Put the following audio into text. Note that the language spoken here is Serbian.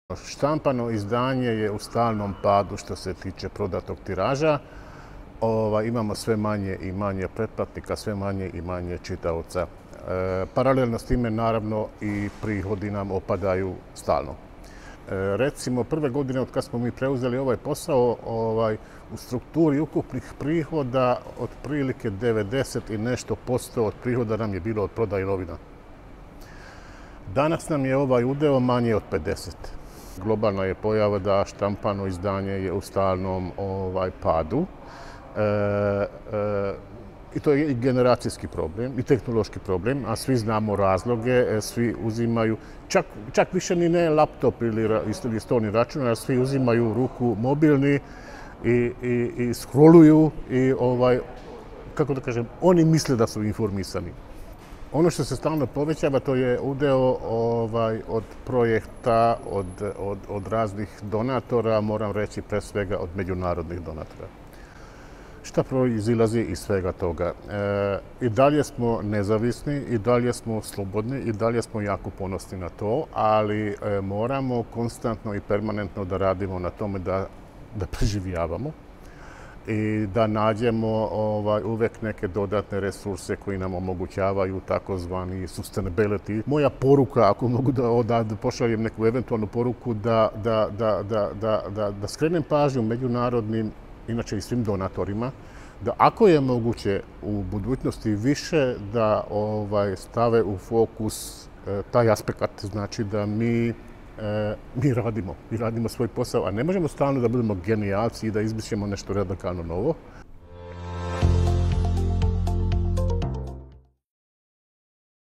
Štampano izdanje je u stalnom padu što se tiče prodatog tiraža. Imamo sve manje i manje pretplatnika, sve manje i manje čitaoca. Paralelno s time, naravno, i prihodi nam opadaju stalno. Recimo, prve godine od kad smo mi preuzeli ovaj posao, u strukturi ukupnih prihoda otprilike 90 i nešto posto od prihoda nam je bilo od prodaje novina. Danas nam je ovaj udeo manje od 50. Globalna je pojava da štampano izdanje je u stalnom padu. I to je i generacijski problem, i tehnološki problem, a svi znamo razloge, svi uzimaju, čak više ni ne laptop ili stolni račun, a svi uzimaju u ruku mobilni i scrolluju i kako da kažem, oni misle da su informisani. Ono što se stalno povećava, to je udeo od projekta, od raznih donatora, moram reći pre svega od međunarodnih donatora. Šta proizilazi iz svega toga? I dalje smo nezavisni, i dalje smo slobodni, i dalje smo jako ponosni na to, ali moramo konstantno i permanentno da radimo na tome da preživljavamo i da nađemo uvek neke dodatne resurse koji nam omogućavaju takozvani sustainability. Moja poruka, ako mogu da pošaljem neku eventualnu poruku, da skrenem pažnju međunarodnim, inače i svim donatorima, da ako je moguće u budućnosti više da stave u fokus taj aspekt, znači da mi radimo svoj posao, a ne možemo stalno da budemo genijalci i da izmišljamo nešto radikalno novo.